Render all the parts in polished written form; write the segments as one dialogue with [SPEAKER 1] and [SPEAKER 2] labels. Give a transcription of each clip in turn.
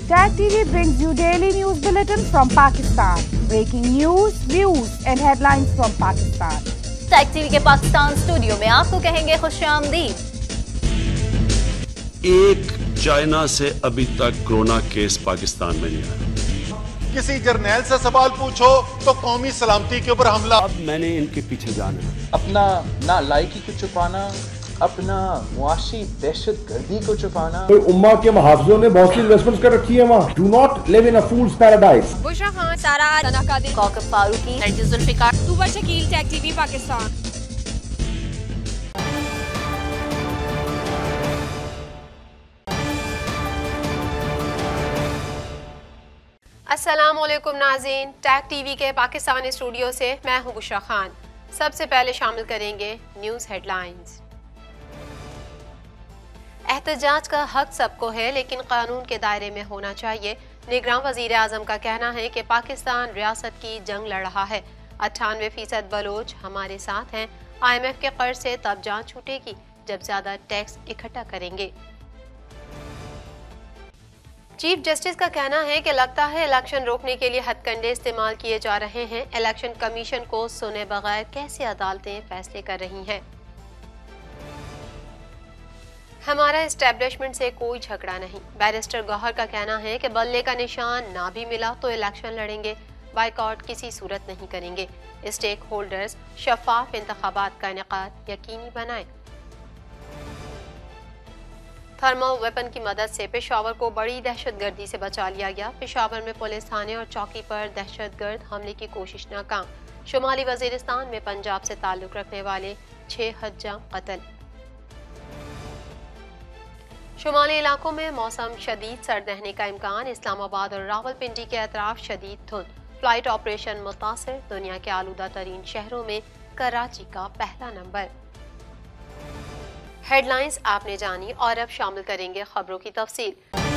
[SPEAKER 1] Tag TV brings you daily news bulletin from Pakistan. Breaking news, views and headlines from Pakistan.
[SPEAKER 2] Tag TV के Pakistan studio में आपको कहेंगे खुशामदीद।
[SPEAKER 3] एक China से अभी तक कोरोना केस पाकिस्तान में नहीं आया।
[SPEAKER 4] किसी जर्नैल से सवाल पूछो तो कौमी सलामती के ऊपर हमला।
[SPEAKER 3] अब मैंने इनके पीछे जाना है।
[SPEAKER 5] अपना ना लायकी को छुपाना, अपना मुआशी दहशत गर्दी को छुपाना।
[SPEAKER 6] तो उम्मा के मुहाफिजों ने बहुत सी इन्वेस्टमेंट्स कर रखी है वहाँ। Do not live in a fool's paradise.
[SPEAKER 2] Bushra Khan, Sara Tanakadir, Kaukab Farooqi, Nargis Zulfiqar, Tooba Shakeel, Tag TV Pakistan. अस्सलाम वालेकुम नाज़रीन, टैग टीवी के पाकिस्तानी स्टूडियो से मैं हूं बुशरा खान। सबसे पहले शामिल करेंगे न्यूज़ हेडलाइंस। एहतजाज का हक सबको है लेकिन कानून के दायरे में होना चाहिए। निगरान वजीर आजम का कहना है कि पाकिस्तान रियासत की जंग लड़ रहा है। 98% बलोच हमारे साथ हैं। IMF के कर्ज से तब जान छूटेगी जब ज्यादा टैक्स इकट्ठा करेंगे। चीफ जस्टिस का कहना है कि लगता है इलेक्शन रोकने के लिए हथकंडे इस्तेमाल किए जा रहे हैं। इलेक्शन कमीशन को सुने बगैर कैसे अदालतें फैसले कर रही हैं। हमारा एस्टेब्लिशमेंट से कोई झगड़ा नहीं। बैरिस्टर गौहर का कहना है कि बल्ले का निशान ना भी मिला तो इलेक्शन लड़ेंगे, बाइकआउट किसी सूरत नहीं करेंगे। स्टेक होल्डर्स शफाफ इंतखाबात का इनेकाद यकीनी बनाएं। थर्मल वेपन की मदद से पेशावर को बड़ी दहशतगर्दी से बचा लिया गया। पेशावर में पुलिस थाने और चौकी पर दहशतगर्द हमले की कोशिश नाकाम। शुमाली वजीरिस्तान में पंजाब से ताल्लुक रखने वाले 6 हज्जा कत्ल। शुमाली इलाकों में मौसम शदीद सर्द रहने का इम्कान। इस्लामाबाद और रावलपिंडी के अतराफ शदीद धुंध। फ्लाइट ऑपरेशन मुतासिर। दुनिया के आलूदा तरीन शहरों में कराची का पहला नंबर। हेडलाइंस आपने जानी और अब शामिल करेंगे खबरों की तफसील।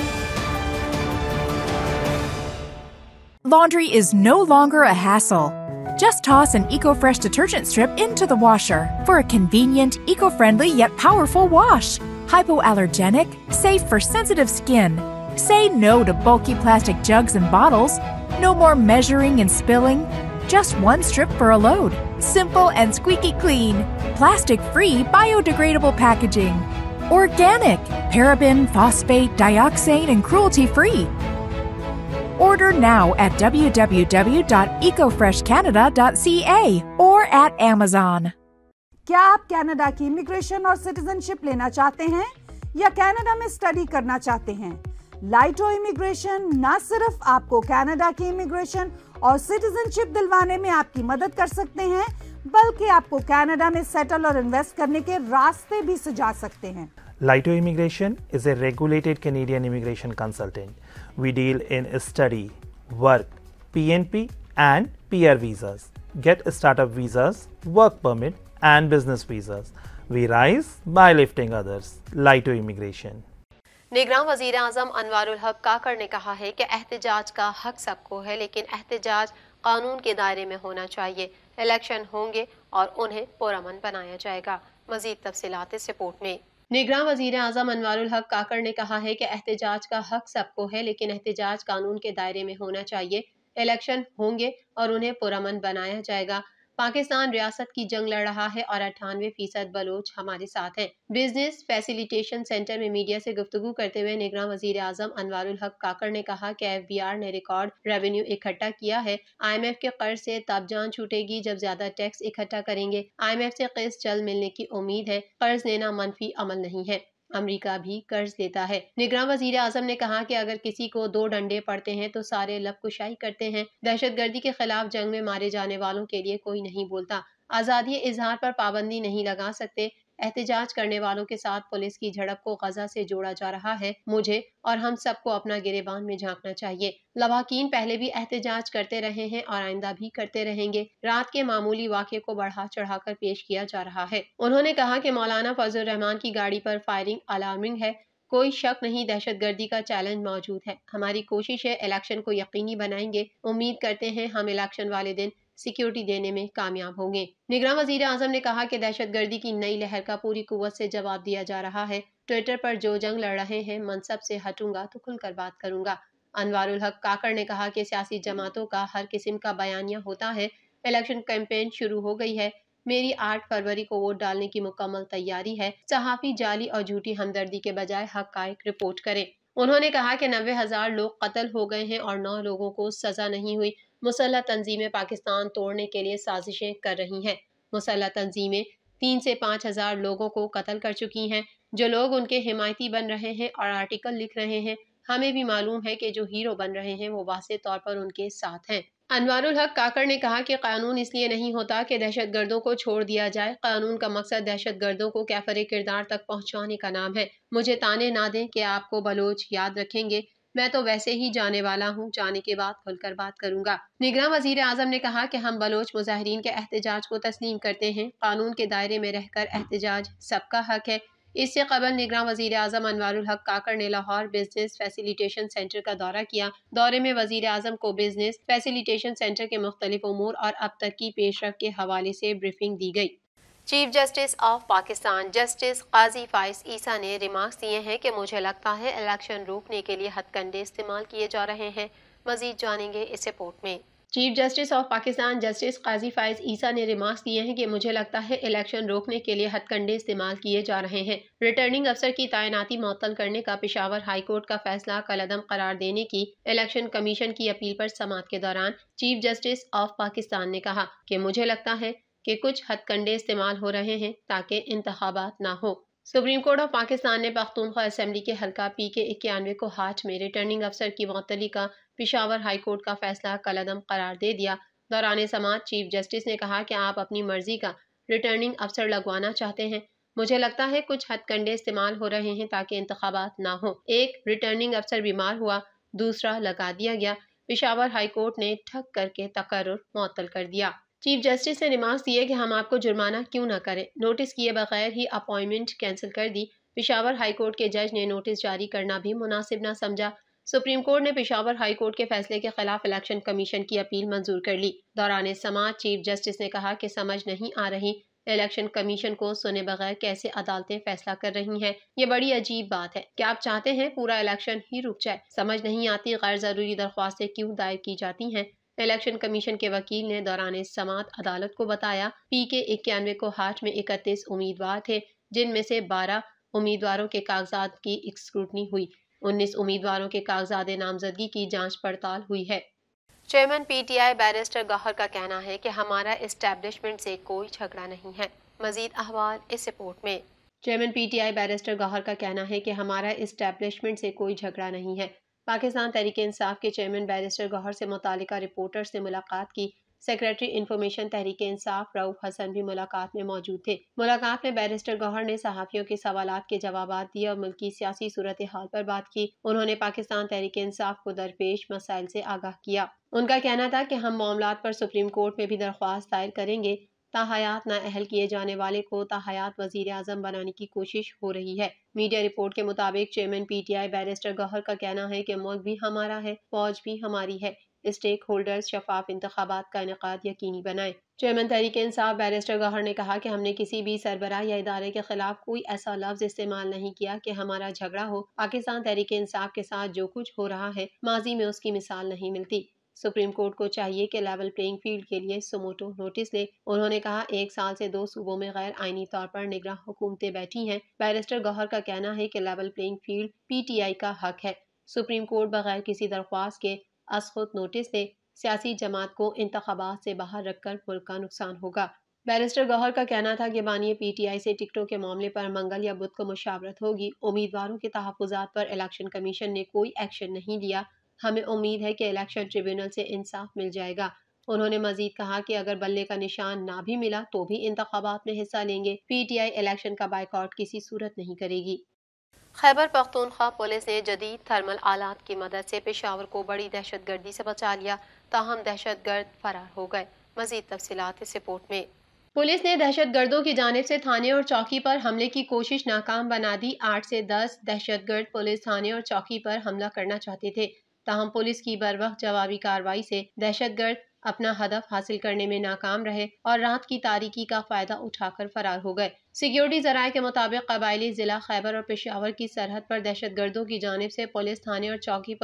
[SPEAKER 7] Laundry is no longer a hassle. Just toss an EcoFresh detergent strip into the washer for a convenient, eco-friendly yet powerful wash. Hypoallergenic, safe for sensitive skin. Say no to bulky plastic jugs and bottles. No more measuring and spilling. Just one strip for a load. Simple and squeaky clean. Plastic-free, biodegradable packaging. Organic, paraben, phosphate, dioxane, and cruelty-free. Order now at www.ecofreshcanada.ca or at Amazon.
[SPEAKER 1] क्या आप Canada की immigration और citizenship लेना चाहते हैं या Canada में study करना चाहते हैं? लाइटो इमिग्रेशन न सिर्फ आपको कनाडा की इमिग्रेशन और सिटीजनशिप दिलवाने में आपकी मदद कर सकते हैं, बल्कि आपको कनाडा में सेटल और इन्वेस्ट करने के रास्ते भी सुझा सकते हैं।
[SPEAKER 8] Laito Immigration is a regulated Canadian immigration consultant. We deal in study, work, PNP and PR visas. Get startup visas, work permit and business visas. We rise by lifting others. Laito Immigration.
[SPEAKER 2] निगरान वजीर आजम अनवारुल हक काकड़ ने कहा है कि एहतजाज का हक सबको है लेकिन एहतजाज कानून के दायरे में होना चाहिए। इलेक्शन होंगे और उन्हें पुरअमन बनाया जाएगा। मजीद तफसीलात इस रिपोर्ट में। निगरान वजीर आजम अनवारुल हक काकड़ ने कहा है कि एहतजाज का हक सबको है लेकिन एहतजाज कानून के दायरे में होना चाहिए। इलेक्शन होंगे और उन्हें पुरअमन बनाया जाएगा। पाकिस्तान रियासत की जंग लड़ रहा है और 98% बलोच हमारे साथ हैं। बिजनेस फैसिलिटेशन सेंटर में मीडिया से गुफ्तगू करते हुए निगरान वजीर आजम अनवारुल हक काकड़ ने कहा कि FBR ने रिकॉर्ड रेवेन्यू इकट्ठा किया है। IMF के कर्ज से तब जान छूटेगी जब ज्यादा टैक्स इकट्ठा करेंगे। IMF से किस्त जल्द मिलने की उम्मीद है। कर्ज लेना मनफी अमल नहीं है, अमेरिका भी कर्ज लेता है। निगरान वजीर आजम ने कहा कि अगर किसी को 2 डंडे पड़ते हैं तो सारे लबकुशाई करते हैं। दहशतगर्दी के खिलाफ जंग में मारे जाने वालों के लिए कोई नहीं बोलता। आज़ादी इजहार पर पाबंदी नहीं लगा सकते। एहतजाज करने वालों के साथ पुलिस की झड़प को गजा से जोड़ा जा रहा है। मुझे और हम सबको अपना गिरेबान में झांकना चाहिए। लवाकीन पहले भी एहतजाज करते रहे हैं और आइंदा भी करते रहेंगे। रात के मामूली वाक़े को बढ़ा चढ़ाकर पेश किया जा रहा है। उन्होंने कहा कि मौलाना फजल रहमान की गाड़ी पर फायरिंग अलार्मिंग है। कोई शक नहीं, दहशतगर्दी का चैलेंज मौजूद है। हमारी कोशिश है, इलेक्शन को यकीनी बनाएंगे। उम्मीद करते हैं हम इलेक्शन वाले दिन सिक्योरिटी देने में कामयाब होंगे। निगरान वजीर आजम ने कहा कि दहशतगर्दी की नई लहर का पूरी कुव्वत से जवाब दिया जा रहा है। ट्विटर पर जो जंग लड़ रहे हैं, मनसब से हटूंगा तो खुलकर बात करूंगा। अनवारुल हक काकड़ ने कहा कि सियासी जमातों का हर किस्म का बयानिया होता है। इलेक्शन कैंपेन शुरू हो गई है। मेरी 8 फरवरी को वोट डालने की मुकम्मल तैयारी है। सहाफी जाली और झूठी हमदर्दी के बजाय हक़ाइक़ रिपोर्ट करें। उन्होंने कहा कि 90,000 लोग कत्ल हो गए हैं और 9 लोगों को सजा नहीं हुई। मुसल्लह तंजीमें पाकिस्तान तोड़ने के लिए साजिशें कर रही हैं। मुसल्लह तंजीमें 3 से 5,000 लोगों को कत्ल कर चुकी हैं। जो लोग उनके हिमायती बन रहे हैं और आर्टिकल लिख रहे हैं, हमें भी मालूम है कि जो हीरो बन रहे हैं वो वाज़ेह तौर पर उनके साथ हैं। अनवारुल हक काकड़ ने कहा कि कानून इसलिए नहीं होता कि दहशतगर्दों को छोड़ दिया जाए। कानून का मकसद दहशतगर्दों को कैफरे किरदार तक पहुंचाने का नाम है। मुझे ताने ना दें कि आपको बलोच याद रखेंगे। मैं तो वैसे ही जाने वाला हूँ। जाने के बाद खुलकर बात करूंगा। निगरान वजीर आजम ने कहा कि हम बलोच मुजाहिरीन के एहतजाज को तस्लीम करते हैं। कानून के दायरे में रहकर एहतजाज सबका हक है। इससे कबल निगरान वजीर आजम अनवारुल हक काकड़ ने लाहौर बिजनेस फैसिलिटेशन सेंटर का दौरा किया। दौरे में वजीर आजम को बिजनेस फैसिलिटेशन सेंटर के मुख्तलिफ उमूर और अब तक की पेशरफ के हवाले से ब्रीफिंग दी गई। Chief justice of Pakistan justice Qazi Faez Isa ने रिमार्क्स दिए हैं कि मुझे लगता है इलेक्शन रोकने के लिए हथकंडे इस्तेमाल किए जा रहे हैं। मजीद जानेंगे इस रिपोर्ट में। Chief justice of Pakistan justice Qazi Faez Isa ने रिमार्क्स दिए हैं कि मुझे लगता है इलेक्शन रोकने के लिए हथकंडे इस्तेमाल किए जा रहे हैं। रिटर्निंग अफसर की तैनाती मुअत्तल करने का पेशावर हाई कोर्ट का फैसला कलअदम करार देने की इलेक्शन कमीशन की अपील पर समाअत के दौरान चीफ जस्टिस ऑफ पाकिस्तान ने कहा कि मुझे लगता है कि कुछ हथकंडे इस्तेमाल हो रहे हैं ताकि इंतखाबात ना हो। सुप्रीम कोर्ट ऑफ पाकिस्तान ने पख्तूनख्वा असेंबली के हल्का PK 91 को हाट में रिटर्निंग अफसर की मुअत्तली का पेशावर हाई कोर्ट का फैसला कलअदम करार दे दिया। दौरान समाअत चीफ जस्टिस ने कहा कि आप अपनी मर्जी का रिटर्निंग अफसर लगवाना चाहते हैं। मुझे लगता है कुछ हथकंडे इस्तेमाल हो रहे हैं ताकि इंतखाबात ना हो। एक रिटर्निंग अफसर बीमार हुआ, दूसरा लगा दिया गया। पेशावर हाई कोर्ट ने ठग करके तकर्रुर मुअत्तल कर दिया। चीफ जस्टिस ने रिमार्क्स दिए कि हम आपको जुर्माना क्यों न करें। नोटिस किए बगैर ही अपॉइंटमेंट कैंसिल कर दी। पेशावर हाई कोर्ट के जज ने नोटिस जारी करना भी मुनासिब न समझा। सुप्रीम कोर्ट ने पेशावर हाई कोर्ट के फैसले के खिलाफ इलेक्शन कमीशन की अपील मंजूर कर ली। दौरान समाअत चीफ जस्टिस ने कहा कि समझ नहीं आ रही इलेक्शन कमीशन को सुने बगैर कैसे अदालतें फैसला कर रही हैं। ये बड़ी अजीब बात है कि आप चाहते हैं पूरा इलेक्शन ही रुक जाए। समझ नहीं आती गैर जरूरी दरख्वास्तें क्यों दायर की जाती हैं। इलेक्शन कमीशन के वकील ने दौरान समाअत अदालत को बताया PK 91 को हाट में 31 उम्मीदवार थे, जिनमें से 12 उम्मीदवारों के कागजात की स्क्रूटनी हुई। 19 उम्मीदवारों के कागजात नामजदगी की जांच पड़ताल हुई है। चेयरमैन PTI बैरिस्टर गौहर का कहना है कि हमारा एस्टैब्लिशमेंट से कोई झगड़ा नहीं है। मजीद अहवाल इस रिपोर्ट में। चेयरमैन PTI बैरिस्टर गौहर का कहना है कि हमारा एस्टैब्लिशमेंट से कोई झगड़ा नहीं है। पाकिस्तान तहरीक इंसाफ के चेयरमैन बैरिस्टर गौहर से मुतालिका रिपोर्टर से मुलाकात की। सेक्रेटरी इंफॉर्मेशन तहरीक इंसाफ रऊफ हसन भी मुलाकात में मौजूद थे। मुलाकात में बैरिस्टर गौहर ने सहाफ़ियों के सवालात के जवाब दिए और मुल्की सियासी सूरत हाल पर बात की। उन्होंने पाकिस्तान तहरीक इंसाफ को दरपेश मसाइल से आगाह किया। उनका कहना था कि हम मामलात पर सुप्रीम कोर्ट में भी दरख्वास्त दायर करेंगे। ताहयात नाअहल किए जाने वाले को ताहयात वजीर आजम बनाने की कोशिश हो रही है। मीडिया रिपोर्ट के मुताबिक चेयरमैन PTI बैरिस्टर गौहर का कहना है कि मुल्क भी हमारा है, फौज भी हमारी है। स्टेक होल्डर्स शफाफ इंतखाबात का इनेकाद यकीनी बनाए। चेयरमैन तहरीक इंसाफ बैरिस्टर गौहर ने कहा कि हमने किसी भी सरबराह या इदारे के खिलाफ कोई ऐसा लफ्ज इस्तेमाल नहीं किया कि हमारा झगड़ा हो। पाकिस्तान तहरीक इंसाफ के साथ जो कुछ हो रहा है माजी में उसकी मिसाल नहीं मिलती। सुप्रीम कोर्ट को चाहिए कि लेवल प्लेइंग फील्ड के लिए सुमोटो नोटिस ले। उन्होंने कहा 1 साल से 2 सूबों में गैर आईनी तौर पर निगरान हुकूमतें बैठी हैं। बैरिस्टर गौहर का कहना है कि लेवल प्लेइंग फील्ड PTI का हक है। सुप्रीम कोर्ट बगैर किसी दरख्वास्त के असखुद नोटिस दे। सियासी जमात को इंतखाबात से बाहर रखकर मुल्क का नुकसान होगा। बैरिस्टर गौहर का कहना था कि बानी PTI से टिकटों के मामले पर मंगल या बुध को मुशावरत होगी। उम्मीदवारों के तहफ़्फ़ुज़ात पर इलेक्शन कमीशन ने कोई एक्शन नहीं लिया। हमें उम्मीद है कि इलेक्शन ट्रिब्यूनल से इंसाफ मिल जाएगा। उन्होंने मजीद कहा कि अगर बल्ले का निशान ना भी मिला तो भी इंतखाबात में हिस्सा लेंगे। PTI इलेक्शन का बायकॉट किसी सूरत नहीं करेगी। खैबर पख्तूनख्वा पुलिस ने जदीद थर्मल आलात की मदद से पेशावर को बड़ी दहशतगर्दी से बचा लिया, ताहम दहशतगर्द फरार हो गए। मजीद तफसीलात इस रिपोर्ट में। पुलिस ने दहशतगर्दों की जानिब से थाने और चौकी पर हमले की कोशिश नाकाम बना दी। 8 से 10 दहशतगर्द पुलिस थाने और चौकी पर हमला करना चाहते थे, ताहम पुलिस की बरवक्त जवाबी कार्रवाई से दहशतगर्द अपना हदफ हासिल करने में नाकाम रहे और रात की तारीकी का फायदा उठाकर फरार हो गए। सिक्योरिटी जराये के मुताबिक कबायली जिला खैबर और पेशावर की सरहद पर दहशतगर्दों की जानिब से पुलिस थाने और चौकी पर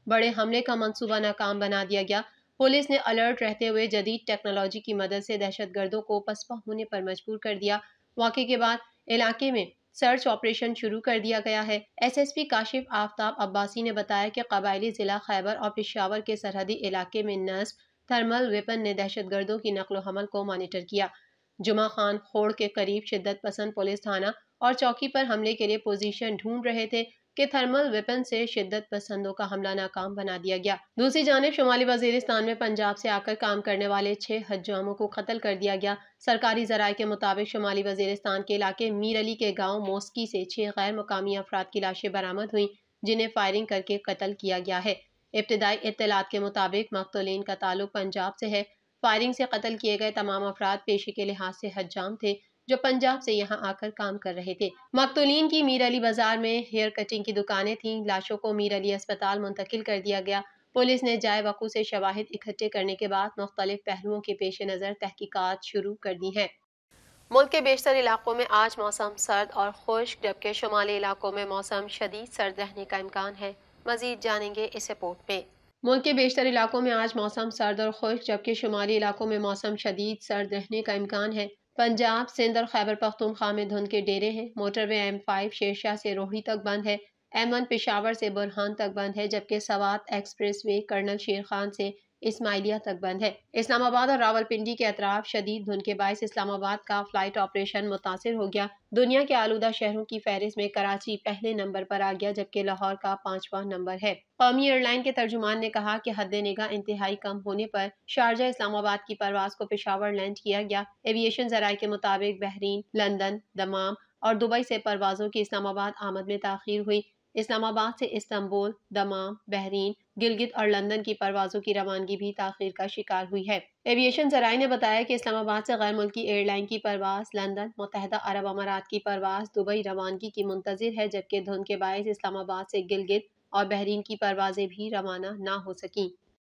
[SPEAKER 2] बड़े हमले का मंसूबा नाकाम बना दिया गया। पुलिस ने अलर्ट रहते हुए जदीद टेक्नोलॉजी की मदद से दहशतगर्दों को पसपा होने पर मजबूर कर दिया। वाक़े के बाद इलाके में सर्च ऑपरेशन शुरू कर दिया गया है। SSP काशिफ आफ्ताब अब्बासी ने बताया कि कबायली जिला खैबर और पेशावर के सरहदी इलाके में नस्ब थर्मल वेपन ने दहशतगर्दों की नकलो हमल को मॉनिटर किया। जुमा खान खोड़ के करीब शिद्दत पसंद पुलिस थाना और चौकी पर हमले के लिए पोजीशन ढूंढ रहे थे कि थर्मल वेपन से शिद्दत पसंदों का हमला नाकाम बना दिया गया। दूसरी जानिब शुमाली वजीरिस्तान में पंजाब से आकर काम करने वाले 6 हज्जामों को कत्ल कर दिया गया। सरकारी जराये के मुताबिक शुमाली वजीरिस्तान के इलाके मीर अली के गाँव मोस्की से 6 गैर मुकामी अफराद की लाशें बरामद हुई, जिन्हें फायरिंग करके कत्ल किया गया है। इब्तिदाई इत्तलात के मुताबिक मकतूलीन का ताल्लुक पंजाब से है। फायरिंग से कत्ल किए गए तमाम अफराद पेशे के लिहाज से हज्जाम थे, जो पंजाब से यहाँ आकर काम कर रहे थे। मकतूलीन की मीर अली बाजार में हेयर कटिंग की दुकानें थीं। लाशों को मीर अली अस्पताल मुंतकिल कर दिया गया। पुलिस ने जाए वकू से शवाहिद इकट्ठे करने के बाद मुख्तलिफ पहलुओं के पेश नज़र तहकीकात शुरू कर दी है। मुल्क के बेशतर इलाकों में आज मौसम सर्द और खुश्क, जबकि शुमाली इलाकों में मौसम शदीद सर्द रहने का इम्कान है। मजीद जानेंगे इस रिपोर्ट में। मुल्क के बेशतर इलाकों में आज मौसम सर्द और खुश्क, जबकि शुमाली इलाकों में मौसम शदीद सर्द रहने का इम्कान है। पंजाब, सिंध और खैबर पख्तूनख्वा में धुंध के डेरे हैं। मोटरवे M5 शेरशाह से रोहड़ी तक बंद है। M1 पेशावर से बुरहान तक बंद है, जबकि सवात एक्सप्रेस वे कर्नल शेर खान से इस्माइलिया तक बंद है। इस्लामाबाद और रावलपिंडी के अतराफ शदीद धुंध के बायस इस्लामाबाद का फ्लाइट ऑपरेशन मुतासिर हो गया। दुनिया के आलूदा शहरों की फहरिस्त में कराची पहले नंबर पर आ गया, जबकि लाहौर का 5वां नंबर है। कौमी एयरलाइन के तर्जुमान ने कहा कि हद निगाह इंतहाई कम होने पर शारजा इस्लामाबाद की परवाज को पेशावर लैंड किया गया। एविएशन जराये के मुताबिक बहरीन, लंदन, दमाम और दुबई से परवाजों की इस्लामाबाद आमद में ताखीर हुई। इस्लामाबाद से इस्तांबुल, दमाम, बहरीन, गिलगित और लंदन की परवाजों की रवानगी भी ताखीर का शिकार हुई है। एविएशन जराये ने बताया कि इस्लामाबाद से गैर मुल्की एयरलाइन की परवाज लंदन, मुत्तहिदा अरब अमारात की परवाज दुबई रवानगी की मुंतजिर है, जबकि धुंध के बायस इस्लामाबाद से गिलगित और बहरीन की परवाजें भी रवाना ना हो सकी।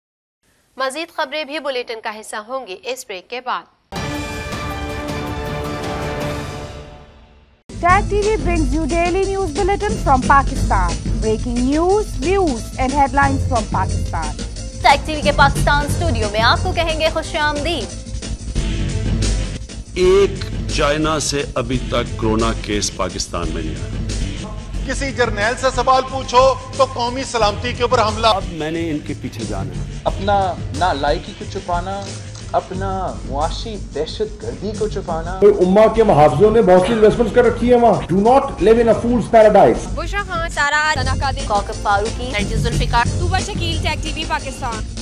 [SPEAKER 2] मजीद खबरें भी बुलेटिन का हिस्सा होंगी इस ब्रेक के बाद।
[SPEAKER 1] Tag TV brings you daily news bulletin from Pakistan. Breaking news, views and headlines from Pakistan.
[SPEAKER 9] Tag TV के पाकिस्तान स्टूडियो में आपको कहेंगे खुशामदीद।
[SPEAKER 3] एक चाइना से अभी तक कोरोना केस पाकिस्तान में नहीं आया।
[SPEAKER 4] किसी जर्नैल से सवाल पूछो तो कौमी सलामती के ऊपर हमला।
[SPEAKER 3] अब मैंने इनके पीछे जाना है।
[SPEAKER 5] अपना नालायकी को छुपाना, अपना मुआशी दहशत गर्दी को छुपाना।
[SPEAKER 6] उम्मा के मुहाफिजों ने बहुत सी इन्वेस्टमेंट्स कर रखी है वहाँ। Do not live in a fool's paradise.
[SPEAKER 9] Bushra Khan, Sara, Sana Qadir, Kaukab Farooqi, Zulfiqar, Tooba Shakeel, Tag TV Pakistan.